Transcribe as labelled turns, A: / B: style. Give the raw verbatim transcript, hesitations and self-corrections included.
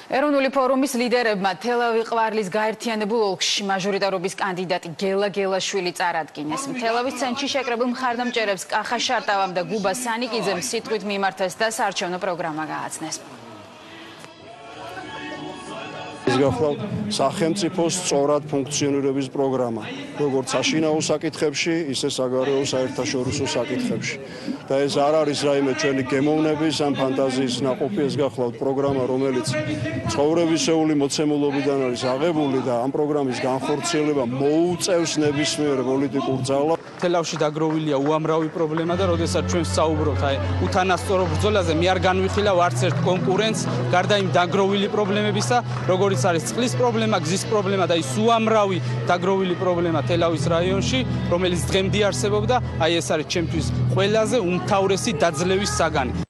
A: ეროვნული ფორუმის ლიდერებმა თელავი ყვარლის გაერთიანებულ ოლქში მაჟორიტარობის კანდიდატი გელა გელაშვილი წარადგინეს. თელავის ცენტრში შეკრებილ მხარდამჭერებს კახა შარტავამ და გუბა სანიკიძემ სიტყვით მიმართეს და საარჩევნო პროგრამა გააცნეს.
B: გახლავთ სახელმწიფოს სწორად ფუნქციონირების პროგრამა, როგორც საშინაო საკითხებში, ისე საგარეო საერთაშორისო საკითხებში. და ეს არ არის რაიმე ჩვენი გემოვნების ან ფანტაზიის ნაყოფი, ეს გახლავთ პროგრამა, რომელიც ცხოვრებისეული მოცემულობიდან არის აღებული და ამ პროგრამის განხორციელება მოუწევს ნებისმიერ პოლიტიკურ ძალას.
C: თელავში დაგროვილია უამრავი პრობლემა და როდესაც ჩვენ ვსაუბრობთ აი უთანასწორო ბრძოლაზე, მე არ განვიხილავ არც ერთ კონკურენტს, გარდა იმ დაგროვილი პრობლემებისა, როგორც არის წყლის პრობლემა, გზის პრობლემა და ის უამრავი დაგროვილი პრობლემა თელავის რაიონში, რომელიც დღემდე არსებობდა, აი ეს არის ჩემთვის ყველაზე უმთავრესი დაძლევის საგანი.